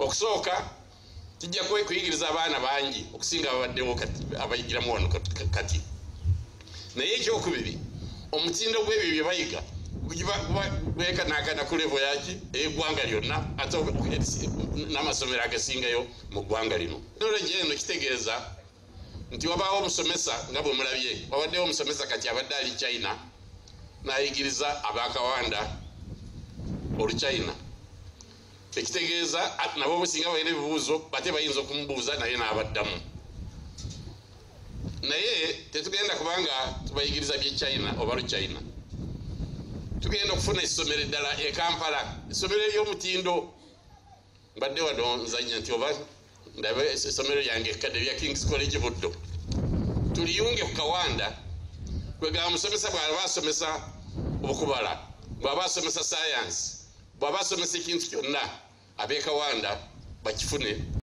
okusooka tujja kuyigiriza abaana bangi okusinga ababaddewo abayigiramu wano kati naye ekyokubiri omutindo gw'ebyo bye bayiga gwekanaakana ku levo yaki ey'eggwanga lyonna ate n'amasomero agasingayo mu ggwanga lino. Teknologiya eno kitegeeza nti wabaawo omusomesa nga bwe mulabye, wabaddewo omusomesa kati abadde ali China n'ayigiriza abakawanda oluchina. Ekitegeeza nabo businga balina ebibuuzo bate bayinza okumubuuza naye n'abaddamu. Naye tetugenda kubanga tubayigiriza bye China oba Luchina. Tugenda okufuna essomero eddala e Kampala, essomero ery'omutindo. Mbadde wano nzanya nti oba ndabe essomero yange ekkadde lya King's College Buddo tuliyunge ku Kawanda kwegamba musomesa bw'aba asomesa okubala, bw'aba asomesa science, bw'aba asomesa ekintu kyonna ab'e Kawanda bakifune.